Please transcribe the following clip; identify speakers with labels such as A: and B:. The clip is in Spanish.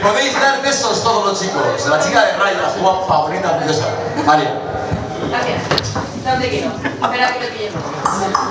A: Podéis dar besos todos los chicos. La chica de rayas, guapa, bonita, preciosa. María.
B: Gracias. ¿Dónde quiero? Espera que te pille.